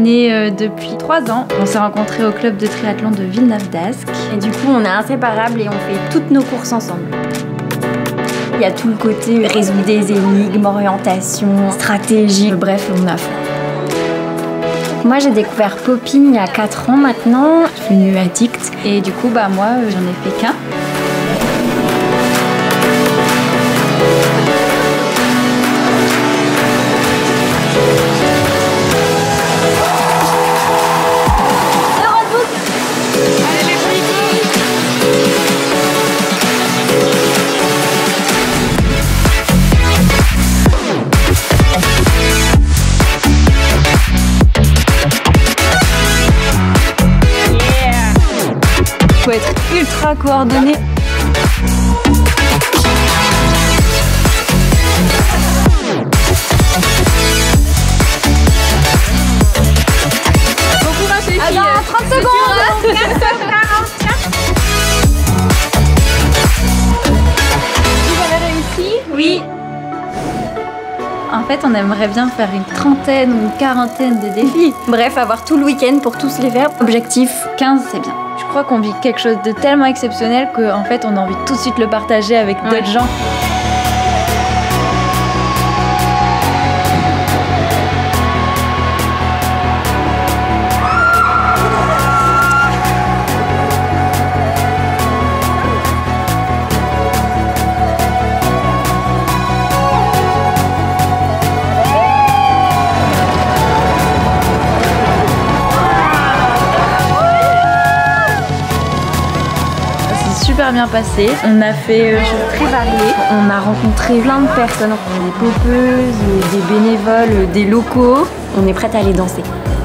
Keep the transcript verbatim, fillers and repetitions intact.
connaît euh, depuis trois ans. On s'est rencontrés au club de triathlon de Villeneuve-d'Ascq. Et du coup, on est inséparables et on fait toutes nos courses ensemble. Il y a tout le côté résoudre des énigmes, orientation, stratégie, bref, on a fond. Moi, j'ai découvert Popping il y a quatre ans maintenant. Je suis devenue addict. Et du coup, bah moi, euh, j'en ai fait qu'un. Faut être ultra coordonné. Bon courage les filles. Alors, trente secondes. Vous avez réussi? Oui. En fait, on aimerait bien faire une trentaine ou une quarantaine de défis. Bref, avoir tout le week-end pour tous les faire. Objectif quinze, c'est bien. Je crois qu'on vit quelque chose de tellement exceptionnel qu'en fait, on a envie de tout de suite le partager avec Ouais. d'autres gens. Super bien passé. On a fait euh, choses très variées. On a rencontré plein de personnes, des popeuses, des bénévoles, des locaux. On est prête à aller danser.